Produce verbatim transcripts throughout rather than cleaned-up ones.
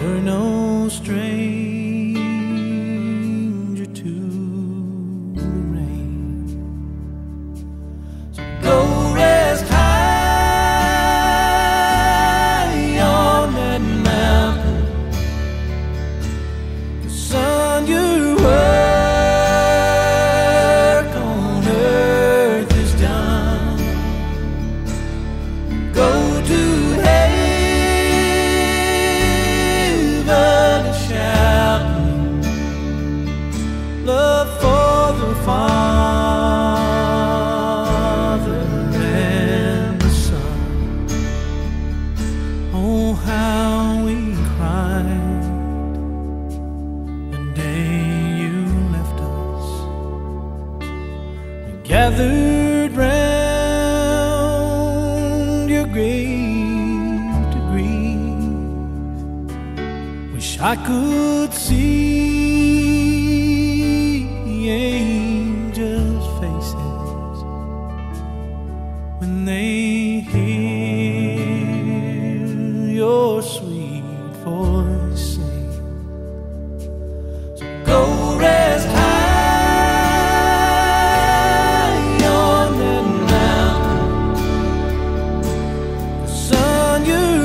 were no stranger to the rain. So go rest high on that mountain. The sun, your work on earth is done. Go to love for the Father and the Son. Oh, how we cried the day you left us. We gathered round your grave to grieve. Wish I could see angels' faces when they hear your sweet voice sing. So go rest high on that mountain. The sun, your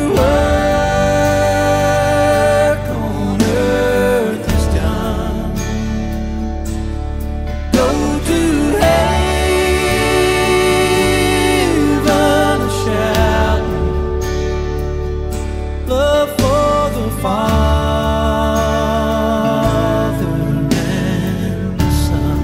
work on earth is done. Go to heaven and shout love for the Father and the Son.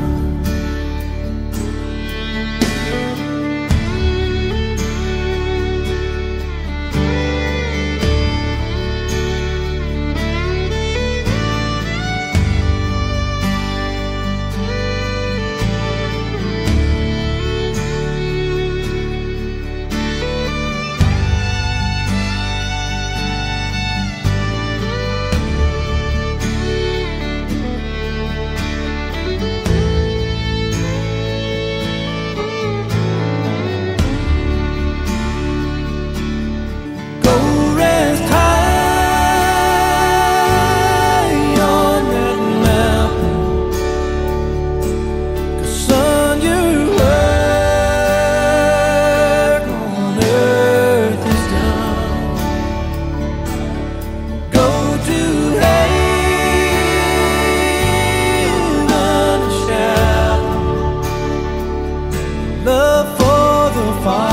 Love for the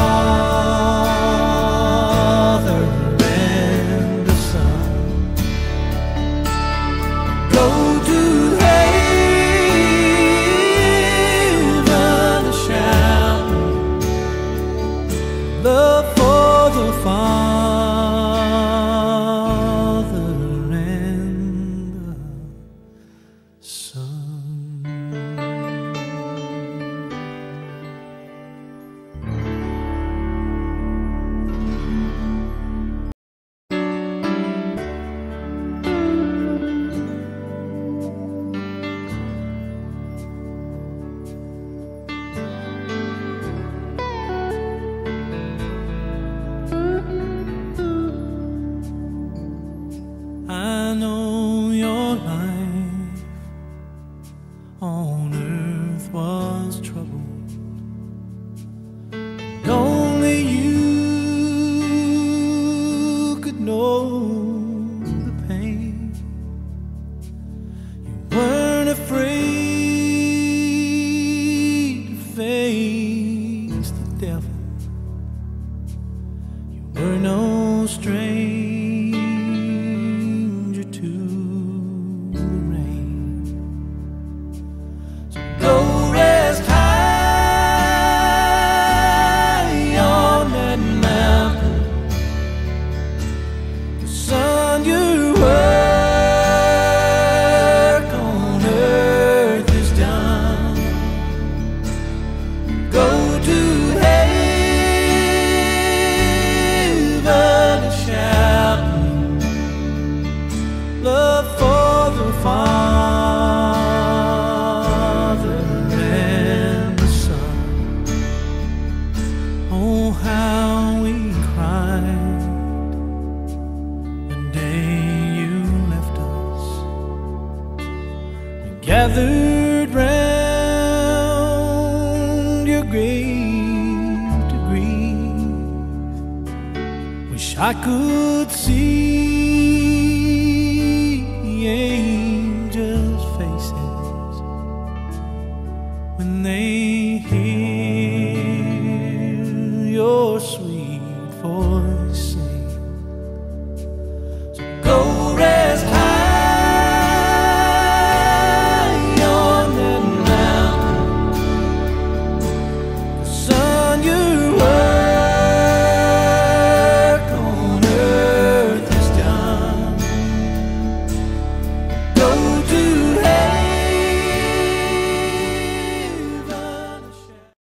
Father and the Son. Go to heaven and shout love for the Father and the Son. I know your life on earth was troubled, and only you could know the pain. You weren't afraid to face the devil. You were no stranger to gathered round your grave to grieve. Wish I could see angels' faces when they hear your sweet